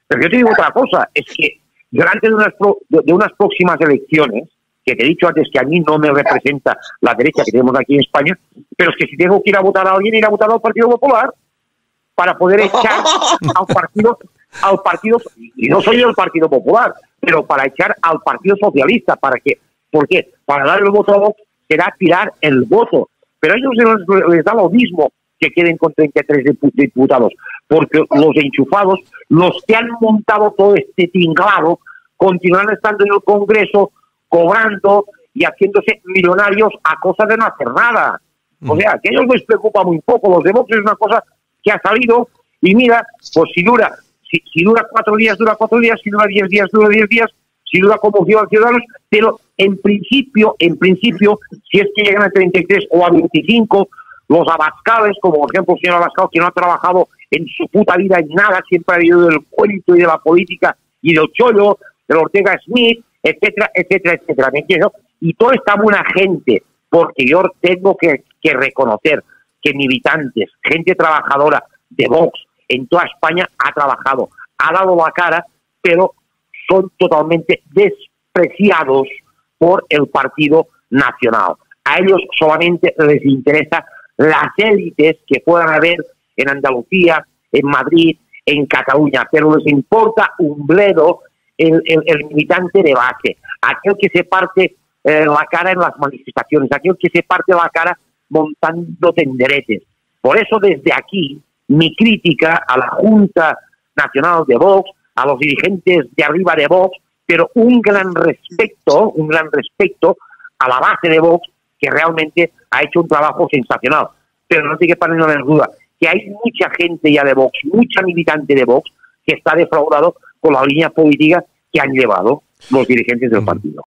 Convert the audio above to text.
Pero yo te digo otra cosa, es que delante de unas próximas elecciones, que te he dicho antes que a mí no me representa la derecha que tenemos aquí en España, pero es que si tengo que ir a votar a alguien, ir a votar al Partido Popular para poder echar al partido, y no soy del Partido Popular, pero para echar al Partido Socialista. ¿Para qué? ¿Por qué? Para dar el voto a Vox será tirar el voto. Pero a ellos les da lo mismo que queden con 33 diputados, porque los enchufados, los que han montado todo este tinglado, continuarán estando en el Congreso, cobrando y haciéndose millonarios a costa de no hacer nada. O sea, que a ellos les preocupa muy poco. Los de Vox es una cosa que ha salido y mira, pues si dura 4 días, dura 4 días, si dura 10 días, dura 10 días, si dura como Ciudadanos, pero en principio, si es que llegan a 33 o a 25, los abascales, como por ejemplo el señor Abascal, que no ha trabajado en su puta vida en nada, siempre ha vivido del cuento y de la política y del chollo, del Ortega Smith, etcétera, etcétera, etcétera, ¿me entiendes? Y toda esta buena gente, porque yo tengo que reconocer que militantes, gente trabajadora de Vox en toda España ha trabajado, ha dado la cara, pero son totalmente despreciados por el Partido Nacional. A ellos solamente les interesa las élites que puedan haber en Andalucía, en Madrid, en Cataluña, pero les importa un bledo el militante de base, aquel que se parte la cara en las manifestaciones, aquel que se parte la cara montando tenderetes. Por eso desde aquí mi crítica a la Junta Nacional de Vox, a los dirigentes de arriba de Vox, pero un gran respeto a la base de Vox, que realmente ha hecho un trabajo sensacional. Pero no tiene que poner ninguna duda que hay mucha gente ya de Vox, mucha militante de Vox, que está defraudado con la línea política que han llevado los dirigentes del partido.